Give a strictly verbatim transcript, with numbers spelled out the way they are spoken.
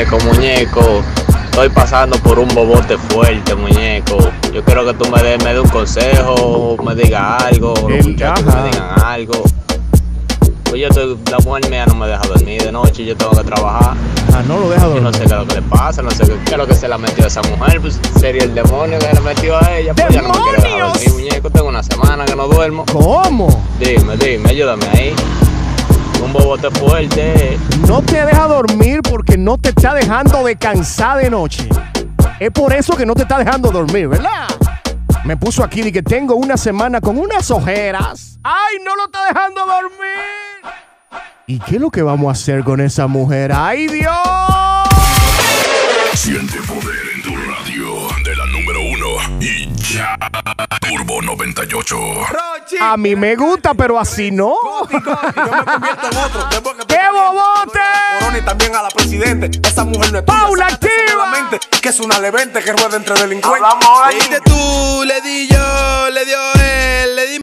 Muñeco, muñeco, estoy pasando por un bobote fuerte, muñeco. Yo quiero que tú me des me dé un consejo, me digas algo, los muchachos me digan algo. Pues yo estoy, la mujer mía no me deja dormir de noche, yo tengo que trabajar. Ah, no lo deja dormir. Yo no sé qué es lo que le pasa, no sé qué, qué es lo que se le metió a esa mujer, pues sería el demonio que le metió a ella, pues ella no me quiere dejar dormir, muñeco. Tengo una semana que no duermo. ¿Cómo? Dime, dime, ayúdame ahí. Un bobote fuerte. No te deja dormir porque no te está dejando descansar de noche. Es por eso que no te está dejando dormir, ¿verdad? Me puso aquí de que tengo una semana con unas ojeras. ¡Ay, no lo está dejando dormir! ¿Y qué es lo que vamos a hacer con esa mujer? ¡Ay, Dios! Siente poder en tu radio de la número uno y ya. Turbo noventa y ocho. A mí me gusta, pero así no. Coti, Coti, yo me convierto en otro. Después que ¡Qué bobote! Corona y también a la presidente. Esa mujer no es tuya. ¡Paula, Sácate eso de la activa! mente, que es una levente que rueda entre delincuentes. Le diste tú, le di yo, le dio él, le di